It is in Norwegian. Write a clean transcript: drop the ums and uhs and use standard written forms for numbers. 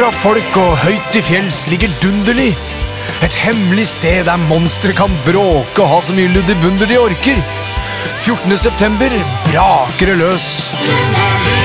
fra folk og høyt til fjells ligger Dunderli. Et hemmelig sted der monstre kan bråke og ha så mye luddibunder de orker. 14. september braker det løs.